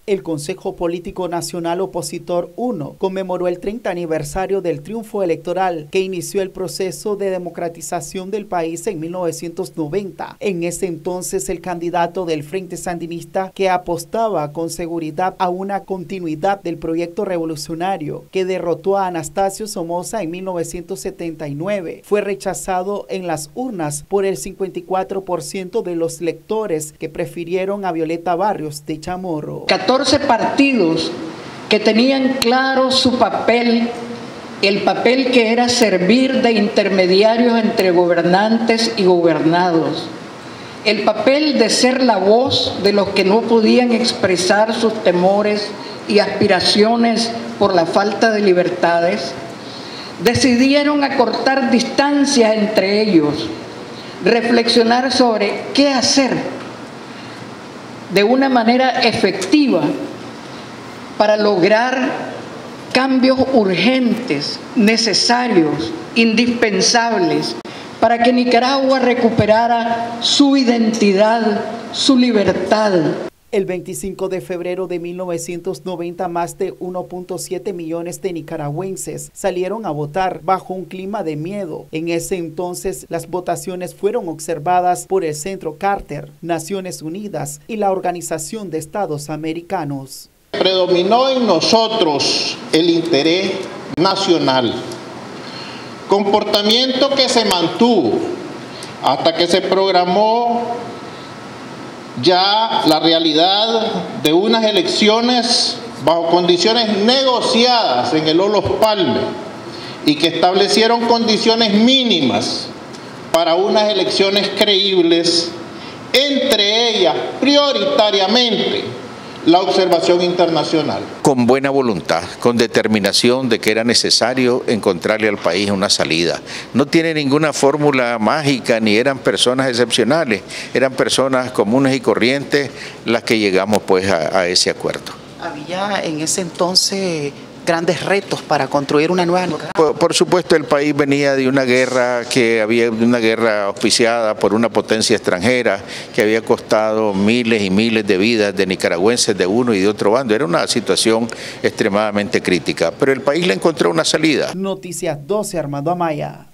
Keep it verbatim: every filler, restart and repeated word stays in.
El Consejo Político Nacional Opositor uno conmemoró el treinta aniversario del triunfo electoral que inició el proceso de democratización del país en mil novecientos noventa. En ese entonces, el candidato del Frente Sandinista, que apostaba con seguridad a una continuidad del proyecto revolucionario que derrotó a Anastasio Somoza en mil novecientos setenta y nueve, fue rechazado en las urnas por el cincuenta y cuatro por ciento de los electores que prefirieron a Violeta Barrios de Chamorro. catorce partidos que tenían claro su papel, el papel que era servir de intermediarios entre gobernantes y gobernados, el papel de ser la voz de los que no podían expresar sus temores y aspiraciones por la falta de libertades, decidieron acortar distancias entre ellos, reflexionar sobre qué hacer de una manera efectiva para lograr cambios urgentes, necesarios, indispensables, para que Nicaragua recuperara su identidad, su libertad. El veinticinco de febrero de mil novecientos noventa, más de uno punto siete millones de nicaragüenses salieron a votar bajo un clima de miedo. En ese entonces, las votaciones fueron observadas por el Centro Carter, Naciones Unidas y la Organización de Estados Americanos. Predominó en nosotros el interés nacional, comportamiento que se mantuvo hasta que se programó ya la realidad de unas elecciones bajo condiciones negociadas en el Olof Palme y que establecieron condiciones mínimas para unas elecciones creíbles, entre ellas prioritariamente la observación internacional. Con buena voluntad, con determinación de que era necesario encontrarle al país una salida. No tiene ninguna fórmula mágica, ni eran personas excepcionales, eran personas comunes y corrientes las que llegamos pues a, a ese acuerdo. Había en ese entonces grandes retos para construir una nueva Nicaragua. Por, por supuesto, el país venía de una guerra que había una guerra auspiciada por una potencia extranjera que había costado miles y miles de vidas de nicaragüenses de uno y de otro bando. Era una situación extremadamente crítica, pero el país le encontró una salida. Noticias doce, Armando Amaya.